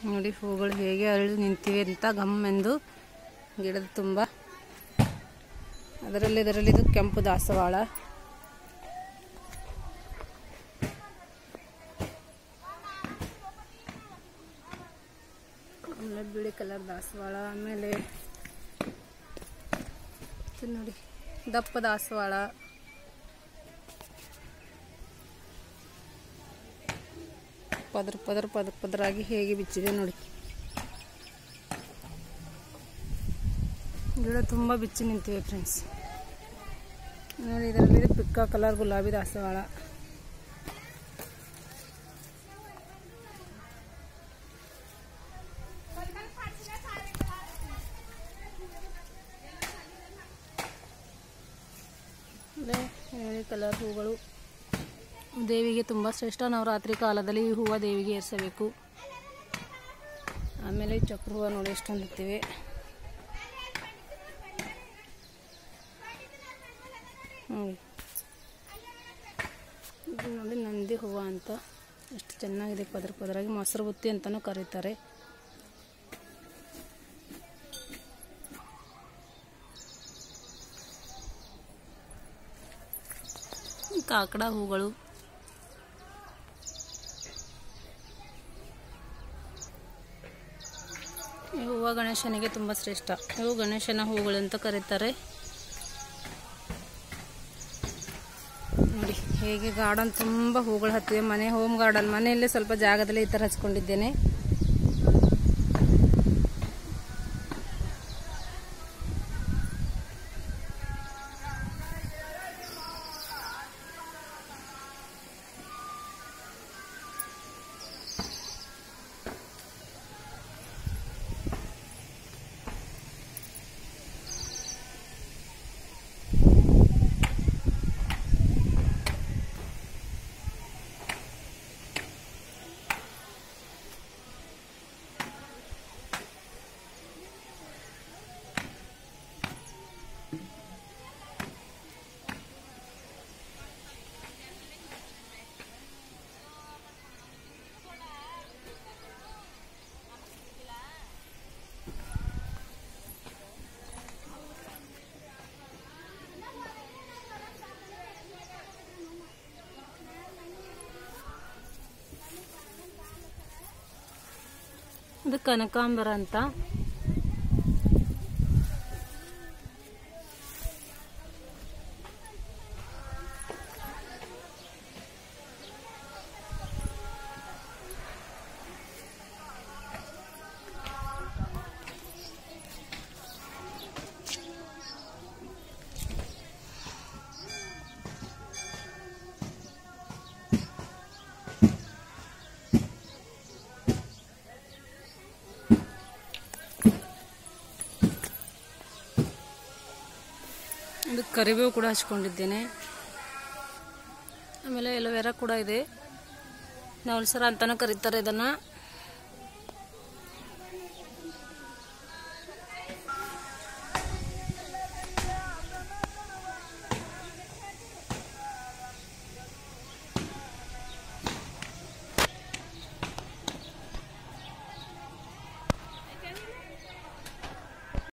ನೋಡಿ ಹೂಗಳು ಹೇಗೆ ಅರಳಿ ನಿಂತಿವೆ ಅಂತ ಗಮ್ಮೆಂದು ಗಿಡದ ತುಂಬ. ಇದರಲ್ಲಿ ಇದು ಕೆಂಪು ದಾಸವಾಳ. ಆಮೇಲೆ ಬಿಳಿ ಕಲರ್ ದಾಸವಾಳ. ಆಮೇಲೆ ನೋಡಿ ದಪ್ಪ ದಾಸವಾಳ. ಪದರಾಗಿ ಹೇಗೆ ಬಿಚ್ಚಿದೆ ನೋಡಿ. ಗಿಡ ತುಂಬ ಬಿಚ್ಚಿ ನಿಂತಿವೆ ಫ್ರೆಂಡ್ಸ್. ನೋಡಿ ಇದರಲ್ಲಿ ಪಿಕ್ಕ ಕಲರ್ ಗುಲಾಬಿ ದಾಸವಾಳ. ನೀಲಿ ಕಲರ್ ಹೂಗಳು ದೇವಿಗೆ ತುಂಬ ಶ್ರೇಷ್ಠ. ನವರಾತ್ರಿ ಕಾಲದಲ್ಲಿ ಈ ಹೂವು ದೇವಿಗೆ ಏರಿಸಬೇಕು. ಆಮೇಲೆ ಚಕ್ರ ಹೂವು ನೋಡಿ ಎಷ್ಟೊಂದು ಇರ್ತಿವೆ. ಇದು ನೋಡಿ ನಂದಿ ಹೂವು ಅಂತ ಎಷ್ಟು ಚೆನ್ನಾಗಿದೆ. ಪದರಾಗಿ ಮೊಸರು ಬುತ್ತಿ ಅಂತಲೂ ಕರೀತಾರೆ. ಕಾಕಡ ಹೂಗಳು. ಈ ಹೂವು ಗಣೇಶನಿಗೆ ತುಂಬ ಶ್ರೇಷ್ಠ. ಇವು ಗಣೇಶನ ಹೂಗಳು ಅಂತ ಕರೀತಾರೆ. ನೋಡಿ ಹೇಗೆ ಗಾರ್ಡನ್ ತುಂಬ ಹೂಗಳು ಹತ್ತಿವೆ. ಮನೆ ಹೋಮ್ ಗಾರ್ಡನ್, ಮನೆಯಲ್ಲೇ ಸ್ವಲ್ಪ ಜಾಗದಲ್ಲಿ ಈ ಥರ ಹಚ್ಕೊಂಡಿದ್ದೇನೆ. ಇದು ಕನಕಾಂಬರ ಅಂತ. ಇದು ಕರಿಬೇವು ಕೂಡ ಹಚ್ಕೊಂಡಿದ್ದೇನೆ. ಆಮೇಲೆ ಎಲೋವೆರಾ ಕೂಡ ಇದೆ. ನವಲ್ಸರ ಅಂತಾನೂ ಕರೀತಾರೆ ಇದನ್ನ.